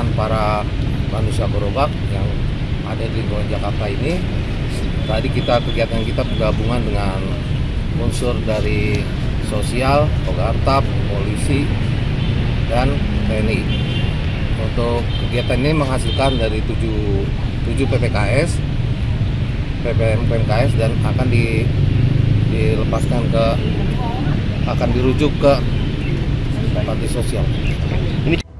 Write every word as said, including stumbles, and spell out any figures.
bantuan para manusia gerobak yang ada di lingkungan Jakarta ini. Tadi kita kegiatan kita bergabungan dengan unsur dari sosial, Kogartab, polisi, dan T N I. Untuk kegiatan ini menghasilkan dari tujuh, tujuh P P K S, P P M P M K S, dan akan di, dilepaskan ke, akan dirujuk ke panti sosial. Ini